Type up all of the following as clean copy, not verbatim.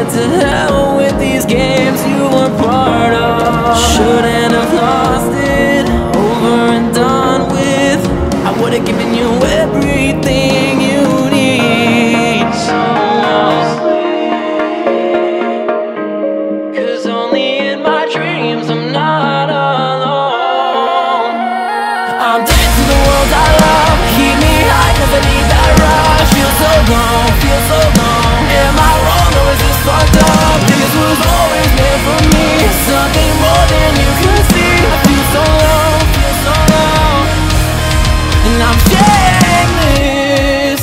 To hell with these games you were part of. Shouldn't have lost it, over and done with. I would've given you everything you need. So I'll sleep, 'cause only in my dreams I'm not alone. I'm dead to the world I love. Keep me high 'cause I need that rush. Feel so long, feel so long. Am I wrong or is this fucked up? This was always meant for me, something more than you could see. I feel so low, and I'm shameless.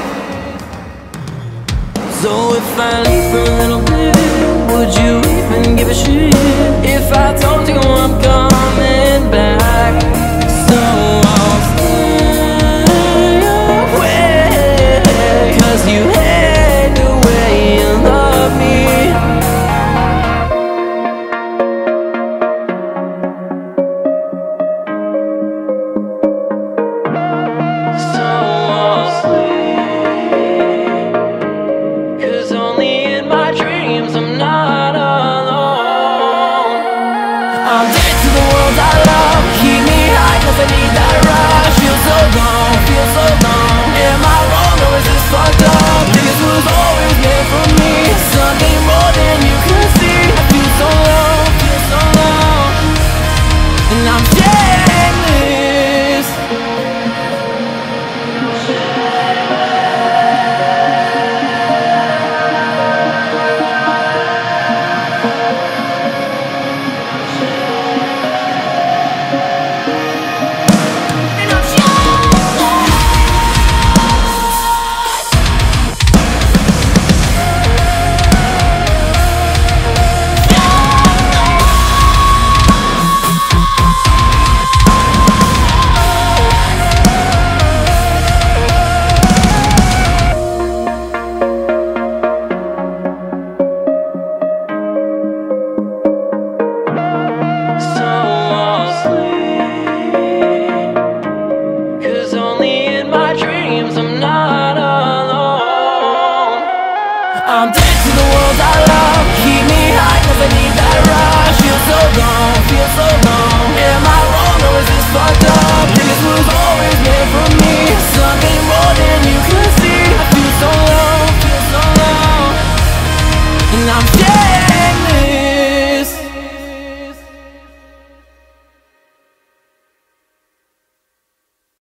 So if I leave for a little bit, would you even give a shit if I told you I'm coming back? So I'll stay away, 'cause you hate the way you love me. So I'll sleep, 'cause only in my dreams I'm not alone. I'm dead to the world I love. Keep me high 'cause I need that rush. Feel so long, feel so long. Am I wrong or is this fucked up? This was always meant for me, something more than you could see. I feel so low, and I'm shameless. So I'll sleep, 'cause only in my dreams I'm not alone. I'm dead to the world I love. Keep me high 'cause I need that rush. Feel so long, feel so long. Am I wrong or is this fucked up? This was always meant for me, something more than you could see. I feel so low, and I'm dead.